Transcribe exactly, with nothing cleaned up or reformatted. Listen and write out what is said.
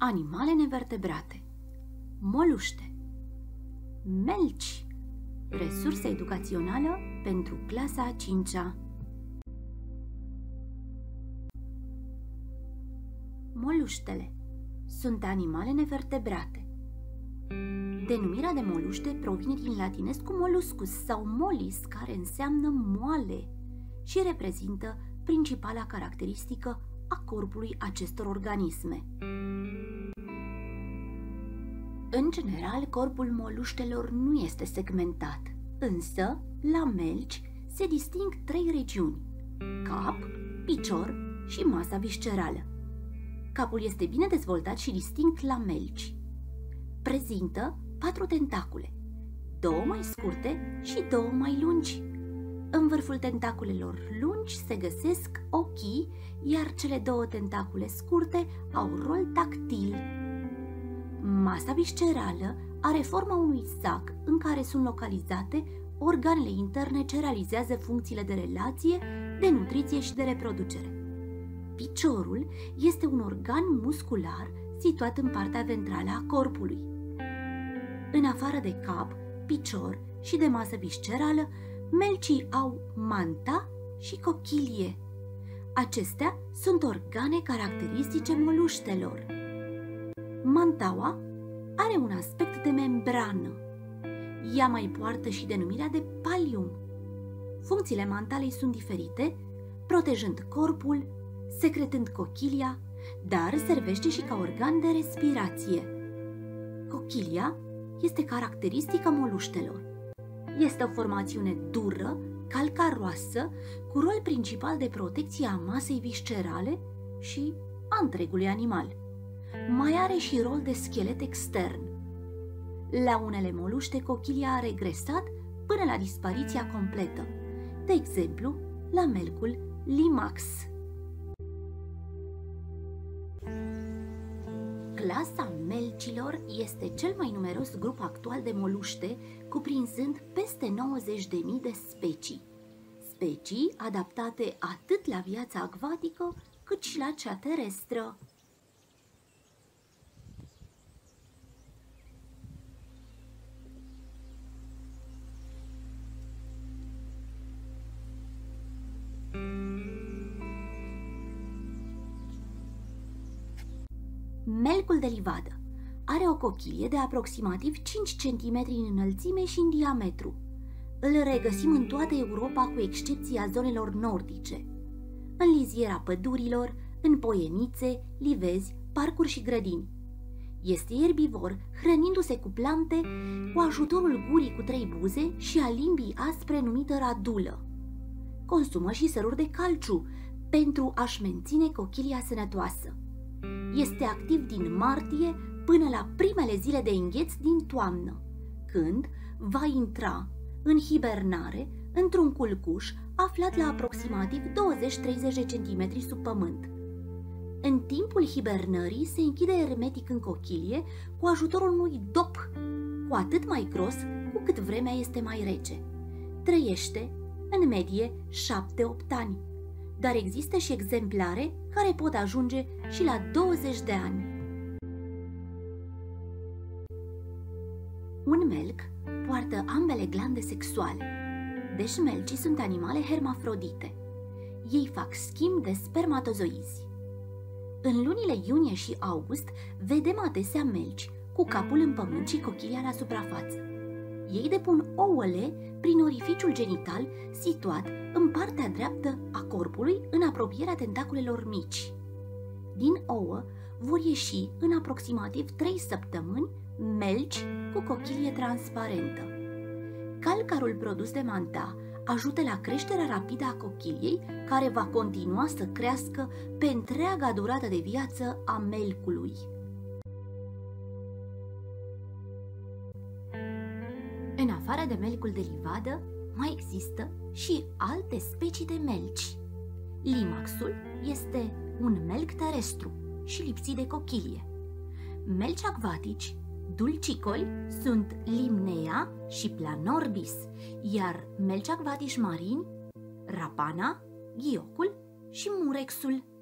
Animale nevertebrate, moluște, melci, resursă educațională pentru clasa a cincea. Moluștele sunt animale nevertebrate. Denumirea de moluște provine din latinescul molluscus sau mollis, care înseamnă moale și reprezintă principala caracteristică a corpului acestor organisme. În general, corpul moluștelor nu este segmentat, însă, la melci se disting trei regiuni: cap, picior și masa viscerală. Capul este bine dezvoltat și distinct la melci. Prezintă patru tentacule, două mai scurte și două mai lungi. În vârful tentaculelor lungi se găsesc ochii, iar cele două tentacule scurte au rol tactil. Masa viscerală are forma unui sac în care sunt localizate organele interne ce realizează funcțiile de relație, de nutriție și de reproducere. Piciorul este un organ muscular situat în partea ventrală a corpului. În afară de cap, picior și de masă viscerală, melcii au manta și cochilie. Acestea sunt organe caracteristice moluștelor. Mantaua are un aspect de membrană. Ea mai poartă și denumirea de palium. Funcțiile mantalei sunt diferite, protejând corpul, secretând cochilia, dar servește și ca organ de respirație. Cochilia este caracteristică moluștelor. Este o formațiune dură, calcaroasă, cu rol principal de protecție a masei viscerale și a întregului animal. Mai are și rol de schelet extern. La unele moluște, cochilia a regresat până la dispariția completă, de exemplu, la melcul limax. Clasa melcilor este cel mai numeros grup actual de moluște, cuprinzând peste nouăzeci de mii de specii. Specii adaptate atât la viața acvatică, cât și la cea terestră. Melcul de livadă are o cochilie de aproximativ cinci centimetri în înălțime și în diametru. Îl regăsim în toată Europa, cu excepția zonelor nordice, în liziera pădurilor, în poienițe, livezi, parcuri și grădini. Este erbivor, hrănindu-se cu plante, cu ajutorul gurii cu trei buze și a limbii aspre numită radulă. Consumă și săruri de calciu pentru a-și menține cochilia sănătoasă. Este activ din martie până la primele zile de îngheț din toamnă, când va intra în hibernare într-un culcuș aflat la aproximativ douăzeci-treizeci de centimetri sub pământ. În timpul hibernării se închide ermetic în cochilie cu ajutorul unui dop, cu atât mai gros cu cât vremea este mai rece. Trăiește în medie șapte-opt ani, dar există și exemplare care pot ajunge și la douăzeci de ani. Un melc poartă ambele glande sexuale, deci melcii sunt animale hermafrodite. Ei fac schimb de spermatozoizi. În lunile iunie și august vedem adesea melci cu capul în pământ și cochilia la suprafață. Ei depun ouăle prin orificiul genital situat în partea dreaptă a corpului, în apropierea tentaculelor mici. Din ouă vor ieși în aproximativ trei săptămâni melci cu cochilie transparentă. Calcarul produs de manta ajută la creșterea rapidă a cochiliei, care va continua să crească pe întreaga durată de viață a melcului. În afară de melcul de livadă, mai există și alte specii de melci. Limaxul este un melc terestru și lipsit de cochilie. Melci acvatici, dulcicoli, sunt Limnea și Planorbis, iar melci acvatici marini, Rapana, ghiocul și Murexul.